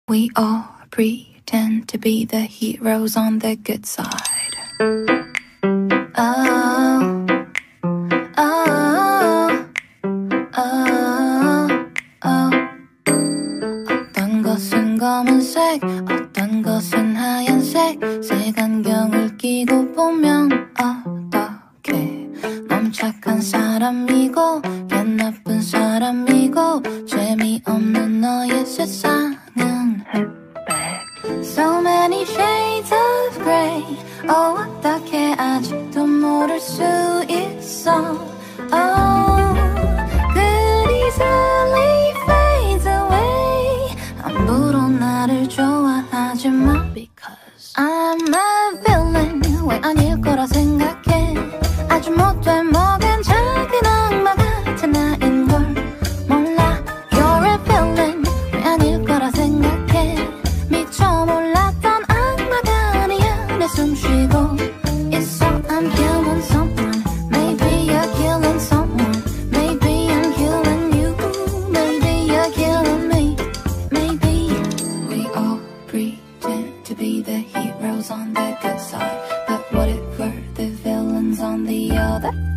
We all pretend to be the heroes on the good side. Oh, oh, oh, oh. 어떤 것은 검은색, 어떤 것은 하얀색. 색안경을 끼고 보면 어떡해. 넌 착한 사람이고 걘 나쁜 사람이고 재미없는 너의 세상은 So many shades of grey. 어떻게 아직도 모를 수 있어. Oh, good easily fades away. 함부로 나를 좋아하지 마. Because I'm a villain. 왜 아닐 거라 생각해. 아주 못돼 먹은 작은 악마 같은 나인걸 몰라. You're a villain. 왜 아닐 거라 생각해. 미쳐 몰랐던 악마가 아니야. 내 숨쉬고 있어. I'm killing someone. Maybe you're killing someone. Maybe I'm killing you. Maybe you're killing me. Maybe we all pretend to be the heroes on the good side. But what if we're the villains on the other?